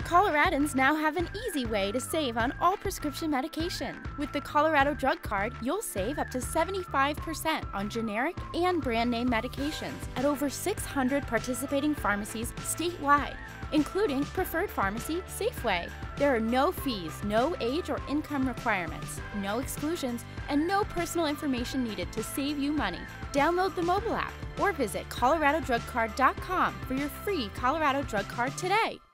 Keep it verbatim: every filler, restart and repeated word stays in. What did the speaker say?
Coloradans now have an easy way to save on all prescription medication. With the Colorado Drug Card, you'll save up to seventy-five percent on generic and brand name medications at over six hundred participating pharmacies statewide, including Preferred Pharmacy Safeway. There are no fees, no age or income requirements, no exclusions, and no personal information needed to save you money. Download the mobile app or visit colorado drug card dot com for your free Colorado Drug Card today.